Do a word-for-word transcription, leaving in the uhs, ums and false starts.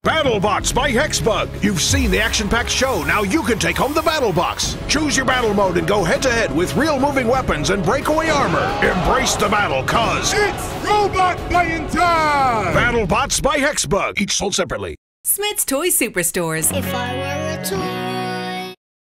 BattleBots by HEXBUG. You've seen the action-packed show, now you can take home the BattleBox. Choose your battle mode and go head-to-head with real moving weapons and breakaway armor. Embrace the battle, cause it's robot fighting time! BattleBots by HEXBUG, each sold separately. Smyths Toy Superstores. If I were a toy